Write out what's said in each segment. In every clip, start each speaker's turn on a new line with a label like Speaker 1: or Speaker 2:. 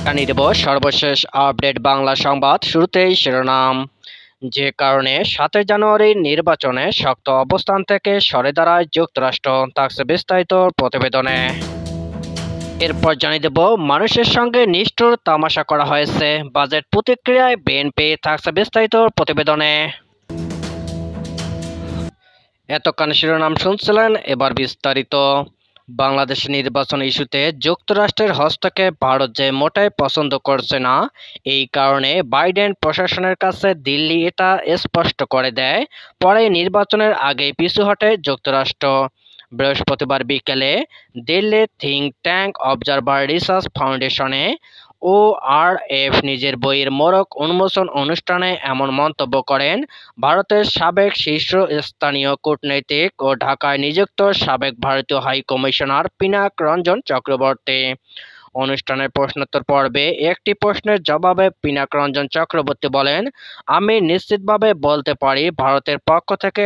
Speaker 1: জানিয়ে দেব সর্বশেষ আপডেট বাংলা সংবাদ। শুরুতেই শিরোনাম। যে কারণে 7 জানুয়ারির নির্বাচনে শক্ত অবস্থান থেকে সরে দাঁড়ায় যুক্তরাষ্ট্র, থাকছে বিস্তারিত প্রতিবেদনে। এরপর জানিয়ে দেব মানুষের সঙ্গে নিষ্ঠুর তামাশা করা হয়েছে, বাজেট প্রতিক্রিয়ায় বিএনপি, থাকছে বিস্তারিত প্রতিবেদনে। এতক্ষণ শিরোনাম শুনছিলেন, এবার বিস্তারিত। বাংলাদেশের নির্বাচন ইস্যুতে যুক্তরাষ্ট্রের হস্তক্ষেপ ভারত যে মোটেই পছন্দ করছে না। এই কারণে বাইডেন প্রশাসনের কাছে দিল্লি এটা স্পষ্ট করে দেয়, পরে নির্বাচনের আগেই পিছু হটে যুক্তরাষ্ট্র। বৃহস্পতিবার বিকেলে দিল্লির থিঙ্ক ট্যাঙ্ক অবজারভার রিসার্চ ফাউন্ডেশনে ORF নিজের বইয়ের মোড়ক উন্মোচন অনুষ্ঠানে এমন মন্তব্য করেন ভারতের সাবেক শীর্ষস্থানীয় কূটনীতিক ও ঢাকায় নিযুক্ত সাবেক ভারতীয় হাই কমিশনার পিনাক রঞ্জন চক্রবর্তী। অনুষ্ঠানের প্রশ্নোত্তর পর্বে একটি প্রশ্নের জবাবে পিনাক রঞ্জন চক্রবর্তী বলেন, আমি নিশ্চিতভাবে বলতে পারি ভারতের পক্ষ থেকে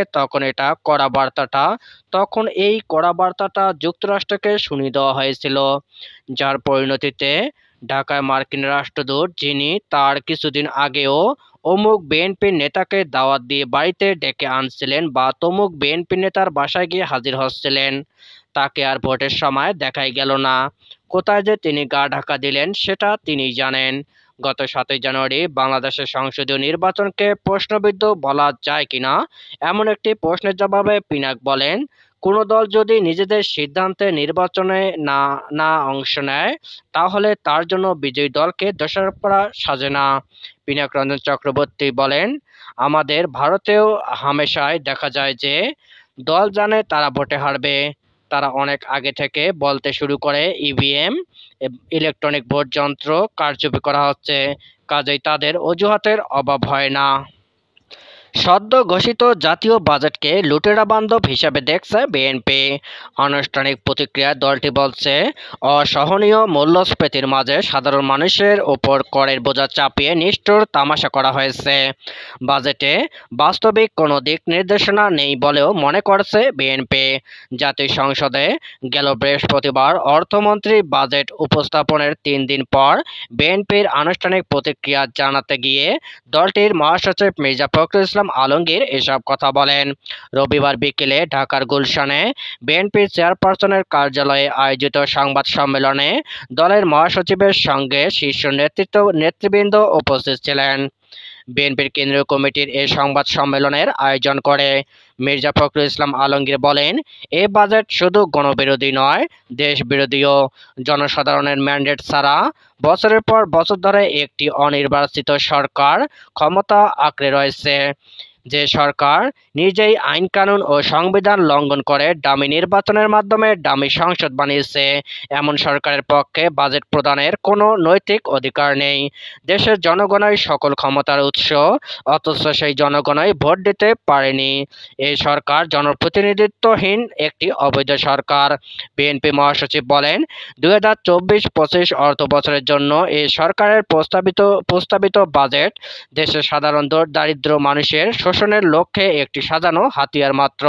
Speaker 1: তখন এই কড়া বার্তাটা যুক্তরাষ্ট্রকে শুনিয়ে দেওয়া হয়েছিল, যার পরিণতিতে ঢাকায় মার্কিন রাষ্ট্রদূত, যিনি তার কিছুদিন আগেও অমুক বিএনপি নেতাকে দাওয়াত দিয়ে বাড়িতে ডেকে আনছিলেন বা তমুক বিএনপি নেতার বাসায় গিয়ে হাজির হচ্ছিলেন, তাকে আর ভোটের সময় দেখাই গেল না। কোথায় যে তিনি গা ঢাকা দিলেন সেটা তিনিই জানেন। গত 7 জানুয়ারি বাংলাদেশের সংসদীয় নির্বাচনকে প্রশ্নবিদ্ধ বলা যায় কিনা এমন একটি প্রশ্নের জবাবে পিনাক বলেন, কোনো দল যদি নিজেদের সিদ্ধান্তে নির্বাচনে না অংশ নেয় তাহলে তার জন্য বিজয়ী দলকে দোষারোপ করা সাজে না। পিনাক রঞ্জন চক্রবর্তী বলেন, আমাদের ভারতেও হামেশাই দেখা যায় যে দল জানে তারা ভোটে হারবে, তারা অনেক আগে থেকে বলতে শুরু করে ইভিএম ইলেকট্রনিক ভোট যন্ত্র কারচুপি করা হচ্ছে, কাজেই তাদের অজুহাতের অভাব হয় না। সদ্য ঘোষিত জাতীয় বাজেটকে লুটেরা বান্ধব হিসাবে দেখছে বিএনপি। আনুষ্ঠানিক প্রতিক্রিয়ায় দলটি বলছে, অসহনীয় মূল্যস্ফীতির মাঝে সাধারণ মানুষের ওপর করের বোঝা চাপিয়ে নিষ্ঠুর তামাশা করা হয়েছে। বাজেটে বাস্তবিক কোনো দিক নির্দেশনা নেই বলেও মনে করছে বিএনপি। জাতীয় সংসদে গেল বৃহস্পতিবার অর্থমন্ত্রী বাজেট উপস্থাপনের 3 দিন পর বিএনপির আনুষ্ঠানিক প্রতিক্রিয়া জানাতে গিয়ে দলটির মহাসচিব মির্জা ফখরুল ইসলাম আলমগীর এসব কথা বলেন। রবিবার বিকেলে ঢাকার গুলশানে বিএনপি চেয়ারপারসনের কার্যালয়ে আয়োজিত সংবাদ সম্মেলনে দলের মহাসচিবের সঙ্গে শীর্ষ নেতৃবৃন্দ উপস্থিত ছিলেন। বিএনপির কেন্দ্রীয় কমিটির এই সংবাদ সম্মেলনের আয়োজন করে মির্জা ফখরুল ইসলাম আলমগীর বলেন, এই বাজেট শুধু গণবিরোধী নয়, দেশ বিরোধীও। জনসাধারণের ম্যান্ডেট ছাড়া বছরের পর বছর ধরে একটি অনির্বাচিত সরকার ক্ষমতা আঁকড়ে রয়েছে। যে সরকার নিজেই আইন কানুন ও সংবিধান লঙ্ঘন করে ডামি নির্বাচনের মাধ্যমে ডামি সংসদ বানিয়েছে, এমন সরকারের পক্ষে বাজেট প্রদানের কোনো নৈতিক অধিকার নেই। দেশের জনগণই সকল ক্ষমতার উৎস, অথচ সেই জনগণই ভোট দিতে পারেনি। এই সরকার জনপ্রতিনিধিত্বহীন একটি অবৈধ সরকার। বিএনপি মহাসচিব বলেন, 2024-25 অর্থ বছরের জন্য এই সরকারের প্রস্তাবিত বাজেট দেশের সাধারণ দারিদ্র মানুষের শোষণের লক্ষ্যে একটি সাজানো হাতিয়ার মাত্র।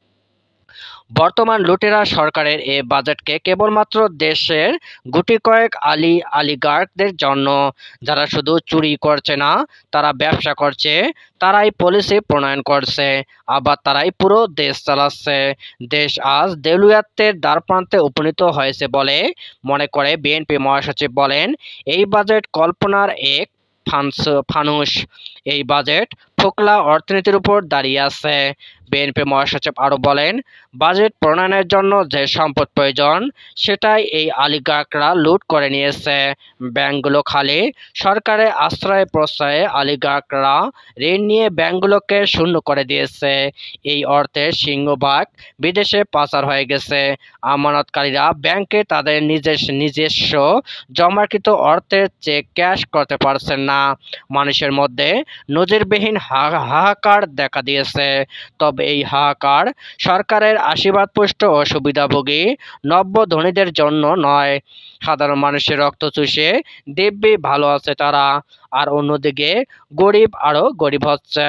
Speaker 1: বর্তমান লুটেরা সরকারের এ বাজেটকে কেবলমাত্র দেশের গুটি কয়েক আলিগার্কদের জন্য, যারা শুধু চুরি করছে না, তারা ব্যবসা করছে, তারাই পলিসি প্রণয়ন করছে, আবার তারাই পুরো দেশ চালাচ্ছে। দেশ আজ দেউলিয়াত্বের দ্বারপ্রান্তে উপনীত হয়েছে বলে মনে করে বিএনপি মহাসচিব বলেন, এই বাজেট কল্পনার এক ফানুস। এই বাজেট ফোকলা অর্থনীতির উপর দাঁড়িয়ে আছে। বিএনপি মহাসচিব আরও বলেন, বাজেট প্রণয়নের জন্য যে সম্পদ প্রয়োজন সেটাই এই অলিগার্করা লুট করে নিয়েছে। ব্যাংকগুলো খালি, সরকারের আশ্রয় প্রশ্রয়ে অলিগার্করা ঋণ নিয়ে ব্যাংকগুলোকে শূন্য করে দিয়েছে। এই অর্থের সিংহভাগ বিদেশে পাচার হয়ে গেছে। আমানতকারীরা ব্যাংকে তাদের নিজস্ব জমাকৃত অর্থের চেক ক্যাশ করতে পারছেন না। মানুষের মধ্যে নজিরবিহীন হাহাকার দেখা দিয়েছে। তবে এই হাহাকার সরকারের আশীর্বাদপুষ্ট ও সুবিধাভোগী নব্য ধনীদের জন্য নয়। সাধারণ মানুষের রক্ত চুষে দিব্যি ভালো আছে তারা, আর অন্যদিকে গরিব আরও গরিব হচ্ছে।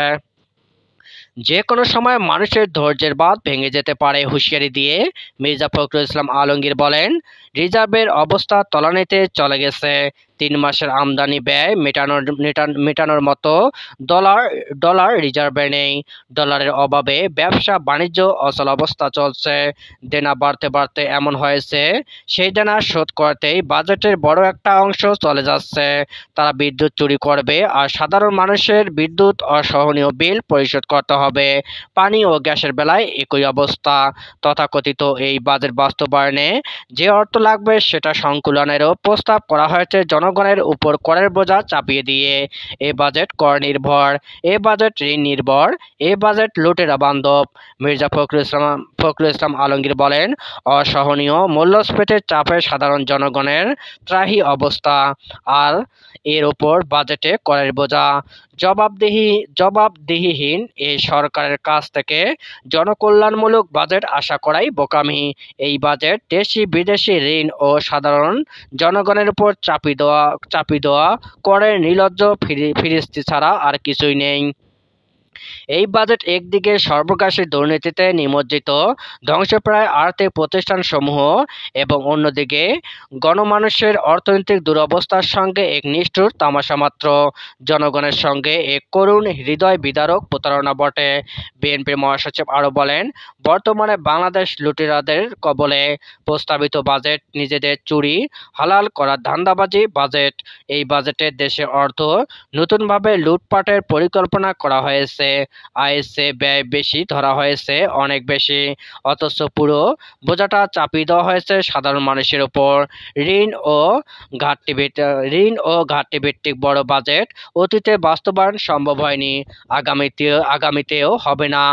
Speaker 1: যে কোনো সময় মানুষের ধৈর্যের বাঁধ ভেঙে যেতে পারে হুঁশিয়ারি দিয়ে মির্জা ফখরুল ইসলাম আলমগীর বলেন, রিজার্ভের অবস্থা তলানিতে চলে গেছে। 3 মাসের আমদানি ব্যয় মেটানোর মতো ডলার ডলার রিজার্ভে নেই। ডলারের অভাবে ব্যবসা বাণিজ্য অচল অবস্থা চলছে। দেনা বাড়তে বাড়তে এমন হয়েছে, সেই দেনা শোধ করতেই বাজেটের বড় একটা অংশ চলে যাচ্ছে। তারা বিদ্যুৎ চুরি করবে, আর সাধারণ মানুষের বিদ্যুৎ অসহনীয় বিল পরিশোধ করতে হবে। পানি ও গ্যাসের বেলায় একই অবস্থা। তথাকথিত এই বাজেট বাস্তবায়নে যে অর্থ লাগবে সেটা সংকুলনেরও প্রস্তাব করা হয়েছে জনগণের উপর করের বোঝা চাপিয়ে দিয়ে। এ বাজেট কর নির্ভর, এ বাজেট ঋণ নির্ভর, এ বাজেট লুটেরা বান্ধব। মির্জা ফখরুল ইসলাম আলমগীর বলেন, অসহনীয় মূল্যস্ফীতির চাপে সাধারণ জনগণের ত্রাহি অবস্থা, আর এর উপর বাজেটে করের বোঝা। জবাবদিহিহীন এই সরকারের কাছ থেকে জনকল্যাণমূলক বাজেট আশা করাই বোকামি। এই বাজেট দেশি বিদেশি ঋণ ও সাধারণ জনগণের উপর চাপি দেওয়া করের নির্লজ্জ ফিরিস্তি ছাড়া আর কিছুই নেই। এই বাজেট একদিকে সর্বগ্রাসী দুর্নীতিতে নিমজ্জিত ধ্বংসপ্রায় আর্থিক প্রতিষ্ঠানসমূহ এবং অন্যদিকে গণমানুষের অর্থনৈতিক দুরবস্থার সঙ্গে এক নিষ্ঠুর তামাশা মাত্র। জনগণের সঙ্গে এক করুণ হৃদয় বিদারক প্রতারণা বটে। বিএনপির মহাসচিব আরও বলেন, বর্তমানে বাংলাদেশ লুটেরাদের কবলে। প্রস্তাবিত বাজেট নিজেদের চুরি হালাল করার ধান্দাবাজি বাজেট। এই বাজেটে দেশের অর্থ নতুনভাবে লুটপাটের পরিকল্পনা করা হয়েছে। আয়ের চেয়ে ব্যয় বেশি ধরা হয়েছে, অনেক বেশি। অথচ পুরো বোঝাটা চাপিয়ে দেওয়া হয়েছে সাধারণ মানুষের উপর। ঋণ ও ঘাটতি ভিত্তিক বড় বাজেট অতীতে বাস্তবায়ন সম্ভব হয়নি, আগামীতেও হবে না।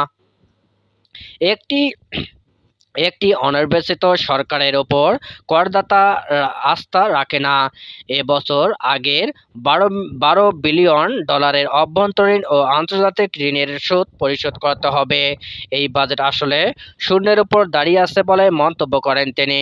Speaker 1: একটি অনির্বাচিত সরকারের ওপর করদাতা আস্থা রাখে না। এবছর আগের 12 বিলিয়ন ডলারের অভ্যন্তরীণ ও আন্তর্জাতিক ঋণের সুদ পরিশোধ করতে হবে। এই বাজেট আসলে শূন্যের উপর দাঁড়িয়ে আছে বলে মন্তব্য করেন তিনি।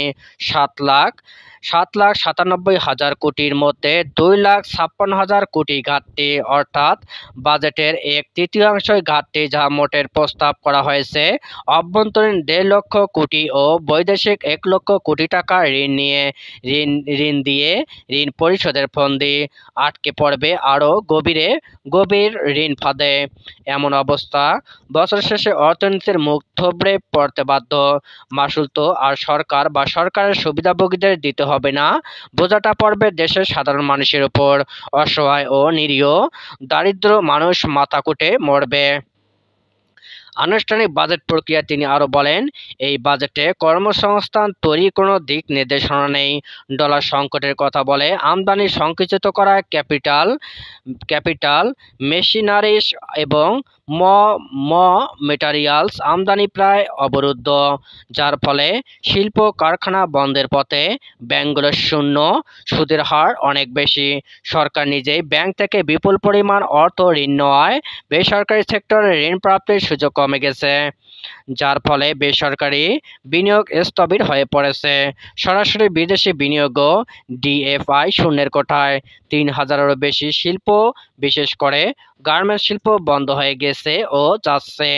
Speaker 1: 7,97,হাজার কোটির মধ্যে 2,56,000 কোটি ঘাটতি, অর্থাৎ বাজেটের 1/3 ঘাটতি, যা মোটের প্রস্তাব করা হয়েছে অভ্যন্তরীণ 1.5 লক্ষ কোটি ও বৈদেশিক 1 লক্ষ কোটি টাকা ঋণ দিয়ে ঋণ পরিশোধের ফন্দি। আটকে পড়বে আরও গভীর ঋণ ফাঁদে। এমন অবস্থা বছর শেষে অর্থনীতির মুখ থুবড়ে পড়তে বাধ্য। মাসুল তো আর সরকার বা সরকারের সুবিধাভোগীদের দিতে হবে না, বোঝাটা পড়বে দেশের সাধারণ মানুষের উপর। অসহায় ও নিরীহ দারিদ্র মানুষ মাথা কুটে মরবে। আনুষ্ঠানিক বাজেট প্রক্রিয়া তিনি আরও বলেন, এই বাজেটে কর্মসংস্থান তৈরির কোনো দিক নির্দেশনা নেই। ডলার সংকটের কথা বলে আমদানি সংকুচিত করা, ক্যাপিটাল মেশিনারিজ এবং ম্যাটেরিয়ালস আমদানি প্রায় অবরুদ্ধ, যার ফলে শিল্প কারখানা বন্ধের পথে। ব্যাংকগুলোর শূন্য, সুদের হার অনেক বেশি। সরকার নিজেই ব্যাংক থেকে বিপুল পরিমাণ অর্থ ঋণ নেওয়ায় বেসরকারি সেক্টরে ঋণ প্রাপ্তির সুযোগ কমে গেছে, যার ফলে বেসরকারি বিনিয়োগ স্থবির হয়ে পড়েছে। সরাসরি বিদেশি বিনিয়োগও ডিএফআই শূন্যের কোঠায়। 3,000-এরও বেশি শিল্প, বিশেষ করে গার্মেন্টস শিল্প বন্ধ হয়ে গেছে ও যাচ্ছে।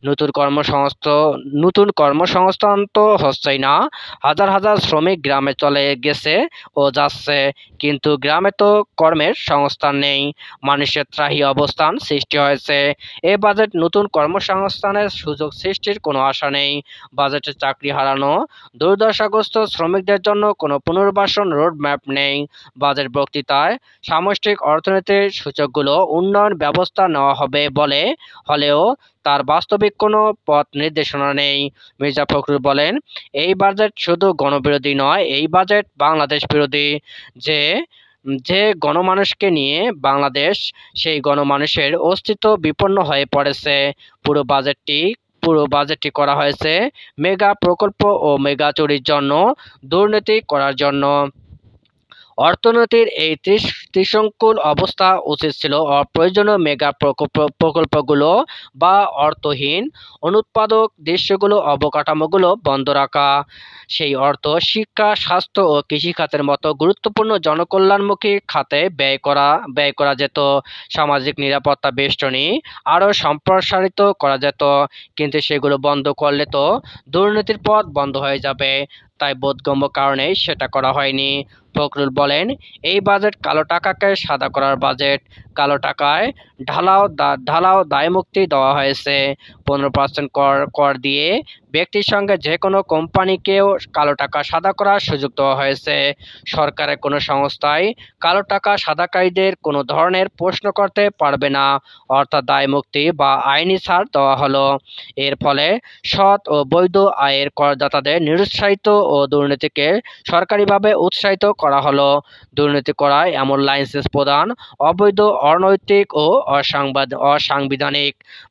Speaker 1: নতুন কর্মসংস্থান তো হচ্ছেই না। হাজার হাজার শ্রমিক গ্রামে চলে গেছে ও যাচ্ছে, কিন্তু গ্রামে তো কর্মের সংস্থান নেই। মানুষের ত্রাহি অবস্থান সৃষ্টি হয়েছে। এ বাজেট নতুন কর্মসংস্থানের সুযোগ সৃষ্টির কোনো আশা নেই। বাজেটে চাকরি হারানো দুর্দশাগ্রস্ত শ্রমিকদের জন্য কোনো পুনর্বাসন রোডম্যাপ নেই। বাজেট বক্তৃতায় সামষ্টিক অর্থনীতির সূচকগুলো উন্নয়ন ব্যবস্থা নেওয়া হবে হলেও তার বাস্তবিক কোনো পথ নির্দেশনা নেই। মির্জা ফখরুল বলেন, এই বাজেট শুধু গণবিরোধী নয়, এই বাজেট বাংলাদেশ বিরোধী। যে গণমানুষকে নিয়ে বাংলাদেশ, সেই গণমানুষের অস্তিত্ব বিপন্ন হয়ে পড়েছে। পুরো বাজেটটি করা হয়েছে মেগা প্রকল্প ও মেগা চুরির জন্য, দুর্নীতি করার জন্য। অর্থনীতির এই ত্রিশঙ্কুল অবস্থা উচিত ছিল অপ্রয়োজনীয় মেগা প্রকল্পগুলো বা অর্থহীন অনুৎপাদক দেশগুলো অবকাঠামোগুলো বন্ধ রাখা। সেই অর্থ শিক্ষা, স্বাস্থ্য ও কৃষিখাতের মতো গুরুত্বপূর্ণ জনকল্যাণমুখী খাতে ব্যয় করা যেত। সামাজিক নিরাপত্তা বেষ্টনী আরও সম্প্রসারিত করা যেত, কিন্তু সেগুলো বন্ধ করলে তো দুর্নীতির পথ বন্ধ হয়ে যাবে। তাই বোধগম্য কারণেই সেটা করা হয়নি। ফখরুল বলেন, এই বাজেট কালো টাকাকে সাদা করার বাজেট। কালো টাকায় ঢালাও দায়মুক্তি দেওয়া হয়েছে। 15% কর দিয়ে ব্যক্তির সঙ্গে যে কোনো কোম্পানিকেও কালো টাকা সাদা করার সুযোগ দেওয়া হয়েছে। সরকারের কোনো সংস্থাই কালো টাকা সাদাকারীদের কোনো ধরনের প্রশ্ন করতে পারবে না, অর্থাৎ দায়মুক্তি বা আইনি ছাড় দেওয়া হলো। এর ফলে সৎ ও বৈধ আয়ের করদাতাদের নিরুৎসাহিত ও দুর্নীতিকে সরকারিভাবে উৎসাহিত করা হলো। দুর্নীতি করায় এমন লাইসেন্স প্রদান অবৈধ, অনৈতিক ও অসাংবিধানিক।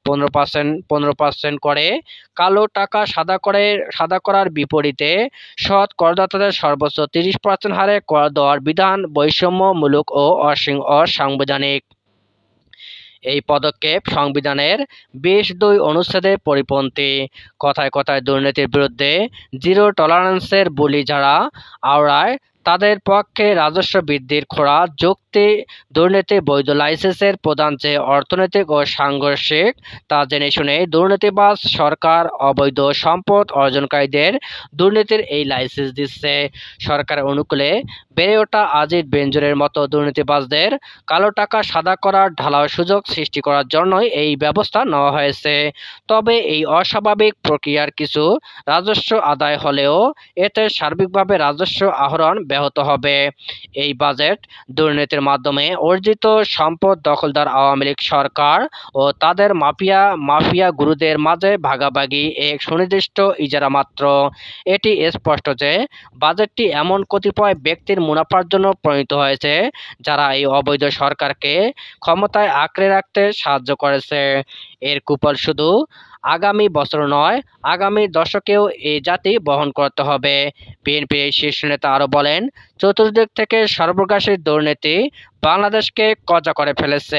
Speaker 1: 15% করে কালো টাকা সাদা করার বিপরীতে সৎ করদাতাদের সর্বোচ্চ 30% হারে কর দেওয়ার বিধান বৈষম্যমূলক ও অসাংবিধানিক। এই পদক্ষেপ সংবিধানের 22 অনুচ্ছেদের পরিপন্থী। কথায় কথায় দুর্নীতির বিরুদ্ধে জিরো টলারেন্সের বুলি যারা আওড়ায়, তাদের পক্ষে রাজস্ব বৃদ্ধির খোঁড়া যুক্তি দুর্নীতি বৈধ লাইসেন্সের প্রদান যে অর্থনৈতিক ও সাংঘর্ষিক, তা জেনে শুনে দুর্নীতিবাজ সরকার অবৈধ সম্পদ অর্জনকারীদের দুর্নীতির এই লাইসেন্স দিচ্ছে। সরকারের অনুকূলে বেড়ে ওঠা আজিজ বেঞ্জুরের মতো দুর্নীতিবাজদের কালো টাকা সাদা করার ঢালাও সুযোগ সৃষ্টি করার জন্যই এই ব্যবস্থা নেওয়া হয়েছে। তবে এই অস্বাভাবিক প্রক্রিয়ার কিছু রাজস্ব আদায় হলেও এতে সার্বিকভাবে রাজস্ব আহরণ ব্যাহত হবে। এই বাজেট দুর্নীতির মাধ্যমে অর্জিত সম্পদ দখলদার আওয়ামী লীগ সরকার ও তাদের মাফিয়া গুরুদের মাঝে ভাগাভাগি এক সুনির্দিষ্ট ইজারা মাত্র। এটি স্পষ্ট যে বাজেটটি এমন কতিপয় ব্যক্তির মুনাফার জন্য প্রণীত হয়েছে যারা এই অবৈধ সরকারকে ক্ষমতায় আঁকড়ে রাখতে সাহায্য করেছে। এর কুফল শুধু আগামী বছর নয়, আগামী দশকেও এই জাতি বহন করতে হবে। বিএনপির শীর্ষ নেতা আরও বলেন, চতুর্দিক থেকে সর্বগ্রাসী দুর্নীতি বাংলাদেশকে কজা করে ফেলেছে।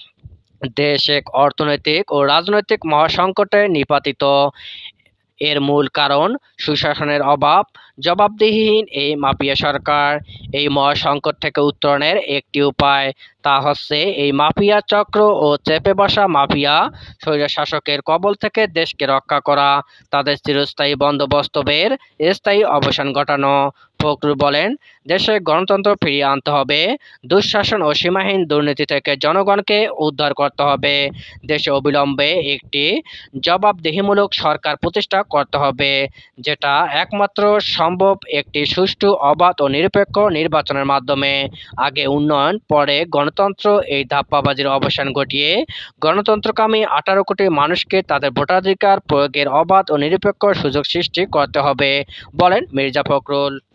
Speaker 1: দেশ এক অর্থনৈতিক ও রাজনৈতিক মহাসংকটে নিপাতিত। এর মূল কারণ সুশাসনের অভাব, জবাবদিহিহীন এই মাফিয়া সরকার। এই মহাসংকট থেকে উত্তরণের একটি উপায়, তা হচ্ছে এই মাফিয়া চক্র ও চেপে বসা মাফিয়া স্বৈরশাসকের কবল থেকে দেশকে রক্ষা করা, তাদের চিরস্থায়ী বন্দোবস্তের স্থায়ী অবসান ঘটানো। ফখরুল বলেন, দেশে গণতন্ত্র ফিরিয়ে আনতে হবে, দুঃশাসন ও সীমাহীন দুর্নীতি থেকে জনগণকে উদ্ধার করতে হবে। দেশে অবিলম্বে একটি জবাবদিহিমূলক সরকার প্রতিষ্ঠা করতে হবে, যেটা একমাত্র সম্ভব একটি সুষ্ঠু, অবাধ ও নিরপেক্ষ নির্বাচনের মাধ্যমে। আগে উন্নয়ন, পরে গণতন্ত্র, এই ধাপ্পাবাজির অবসান ঘটিয়ে গণতন্ত্রকামী 18 কোটি মানুষকে তাদের ভোটাধিকার প্রয়োগের অবাধ ও নিরপেক্ষ সুযোগ সৃষ্টি করতে হবে, বলেন মির্জা ফখরুল।